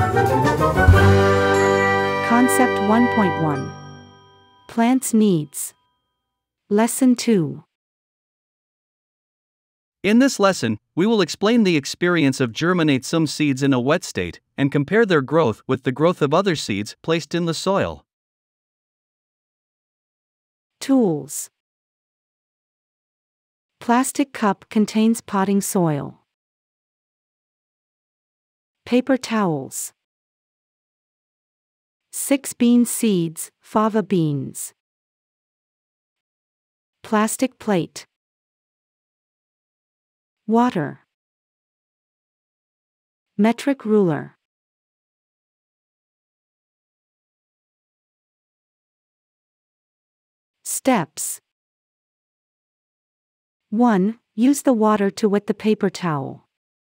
Concept 1.1. Plants needs. Lesson 2. In this lesson, we will explain the experience of germinate some seeds in a wet state and compare their growth with the growth of other seeds placed in the soil. Tools. Plastic cup contains potting soil. Paper towels. 6 bean seeds, fava beans. Plastic plate. Water. Metric ruler. Steps. 1. Use the water to wet the paper towel.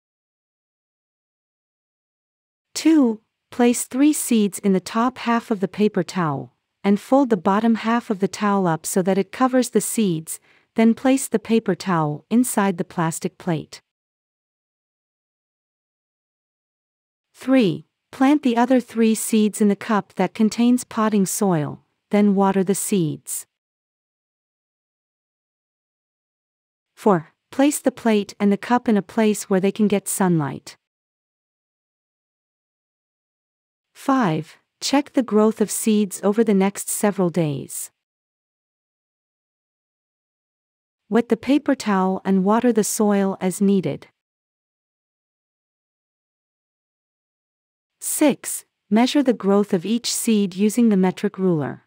2. Place 3 seeds in the top half of the paper towel, and fold the bottom half of the towel up so that it covers the seeds, then place the paper towel inside the plastic plate. 3. Plant the other 3 seeds in the cup that contains potting soil, then water the seeds. 4. Place the plate and the cup in a place where they can get sunlight. 5. Check the growth of seeds over the next several days. Wet the paper towel and water the soil as needed. 6. Measure the growth of each seed using the metric ruler.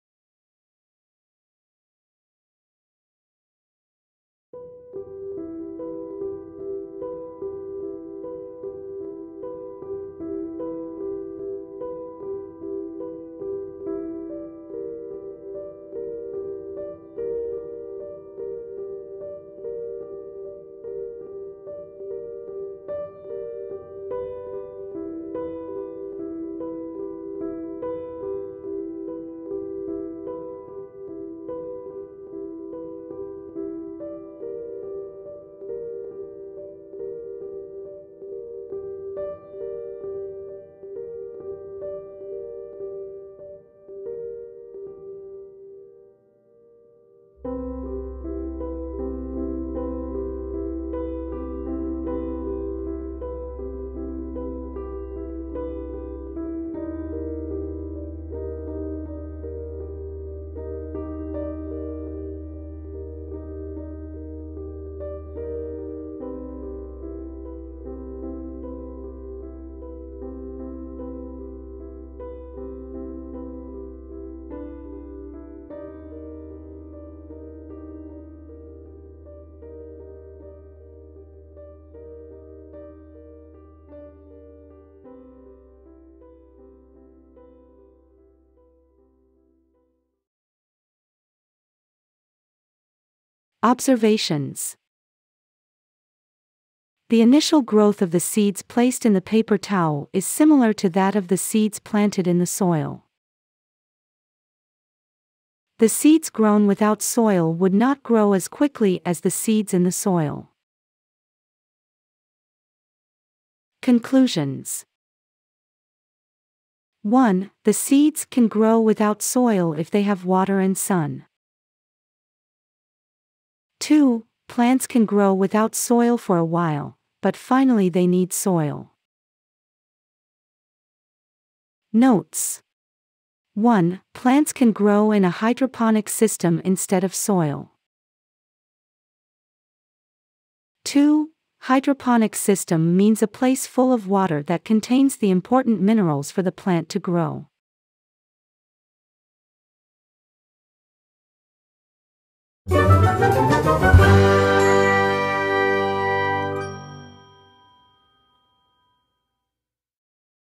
Observations. The initial growth of the seeds placed in the paper towel is similar to that of the seeds planted in the soil. The seeds grown without soil would not grow as quickly as the seeds in the soil. Conclusions. 1. The seeds can grow without soil if they have water and sun. 2. Plants can grow without soil for a while, but finally they need soil. Notes. 1. Plants can grow in a hydroponic system instead of soil. 2. Hydroponic system means a place full of water that contains the important minerals for the plant to grow.